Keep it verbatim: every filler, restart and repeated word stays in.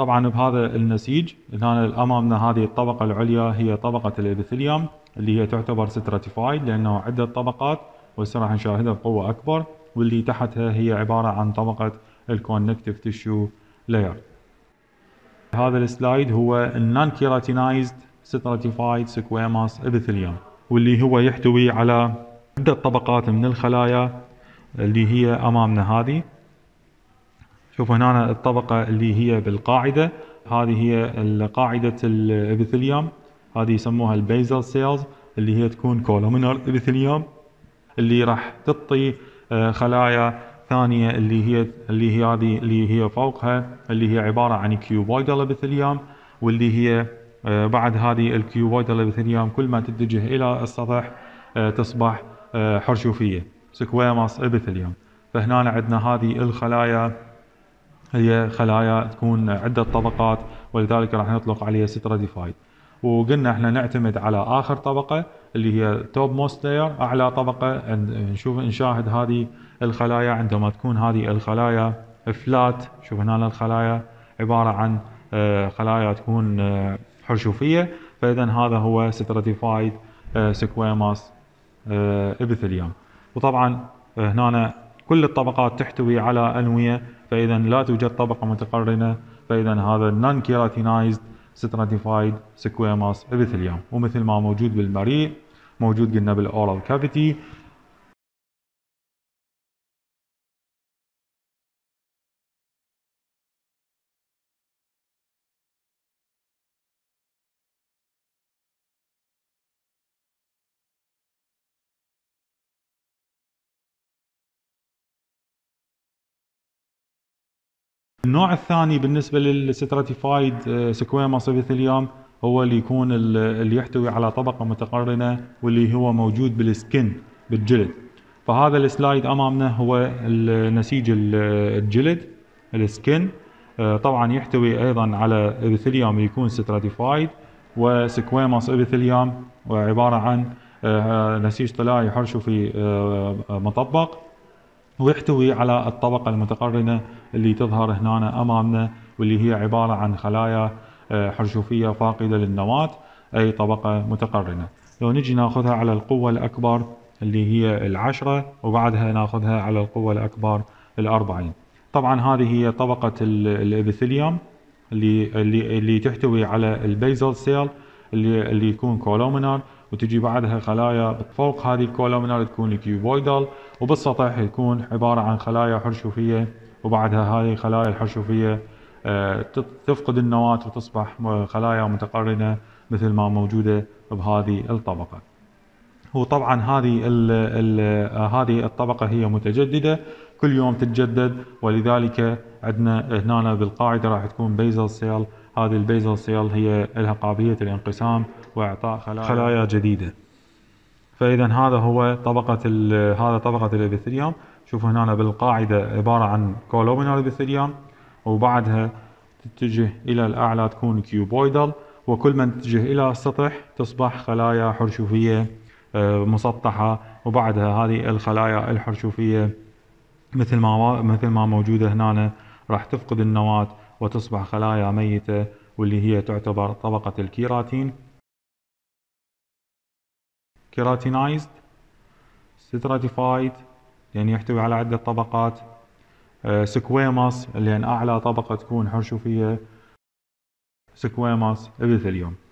طبعا بهذا النسيج هنا امامنا هذه الطبقه العليا هي طبقه الابيثيليوم اللي هي تعتبر stratified لانه عده طبقات، وهسه راح نشاهدها بقوه اكبر. واللي تحتها هي عباره عن طبقه الكونكتيف تيشو لاير. هذا السلايد هو non-keratinized stratified squamous epithelium، واللي هو يحتوي على عده طبقات من الخلايا اللي هي امامنا هذه. شوفوا هنا الطبقة اللي هي بالقاعدة، هذه هي قاعدة الابيثيليوم، هذه يسموها البيزل سيلز اللي هي تكون كولومينر ابيثيليوم، اللي راح تعطي خلايا ثانية اللي هي اللي هي هذه اللي هي فوقها اللي هي عبارة عن كيوبويدال ابيثيليوم، واللي هي بعد هذه الكيوبويدال ابيثيليوم كل ما تتجه إلى السطح تصبح حرشوفية سكويموس ابيثيليوم. فهنا عندنا هذه الخلايا هي خلايا تكون عدة طبقات، ولذلك راح نطلق عليها stratified. وقلنا احنا نعتمد على اخر طبقة اللي هي توب موست لاير، اعلى طبقة. نشوف نشاهد هذه الخلايا عندما تكون هذه الخلايا فلات. شوف هنا الخلايا عبارة عن خلايا تكون حرشوفية، فاذا هذا هو stratified squamous epithelium. وطبعا هنا كل الطبقات تحتوي على أنوية، فإذا لا توجد طبقة متقرنة، فإذا هذا non-keratinized stratified squamous epithelium. ومثل ما موجود بالمريء موجود قلنا بالأورال كافيتي. النوع الثاني بالنسبة للستراتيفايد سكويموس ابيثيليوم هو اللي يكون اللي يحتوي على طبقة متقرنة، واللي هو موجود بالسكن بالجلد. فهذا السلايد امامنا هو نسيج الجلد السكن، طبعا يحتوي ايضا على ابيثيليوم يكون ستراتيفايد وسكويموس ابيثيليوم، وعبارة عن نسيج طلائي حرشفي مطبق، ويحتوي على الطبقة المتقرنة اللي تظهر هنا أمامنا، واللي هي عبارة عن خلايا حرشوفية فاقدة للنواة، أي طبقة متقرنة. لو نجي ناخذها على القوة الأكبر اللي هي العشرة، وبعدها ناخذها على القوة الأكبر الأربعين. طبعا هذه هي طبقة الابيثيليوم اللي اللي اللي تحتوي على البيزل سيل اللي اللي يكون كولومينار، وتجي بعدها خلايا فوق هذه الكولومينار تكون كيوبويدال، وبالسطح يكون عبارة عن خلايا حرشوفية، وبعدها هذه الخلايا الحرشوفية تفقد النواة وتصبح خلايا متقرنة مثل ما موجودة بهذه الطبقة. وطبعا هذه ال ال هذه الطبقة هي متجددة كل يوم تتجدد، ولذلك عندنا هنا بالقاعدة راح تكون بيزل سيل. هذه البيزل سيل هي لها قابلية الانقسام واعطاء خلايا, خلايا جديدة. فاذا هذا هو طبقة هذا طبقة الابيثيليوم. شوفوا هنا بالقاعدة عبارة عن كولومينال ابيثيليوم، وبعدها تتجه الى الاعلى تكون كيوبويدال، وكل ما تتجه الى السطح تصبح خلايا حرشوفية مسطحة، وبعدها هذه الخلايا الحرشوفية مثل ما مثل ما موجودة هنا راح تفقد النواة وتصبح خلايا ميتة، واللي هي تعتبر طبقة الكيراتين. كيراتينايزد stratified يعني يحتوي على عدة طبقات، سكويموس لأن أعلى طبقة تكون حرشوفية سكويموس ابيثيليوم.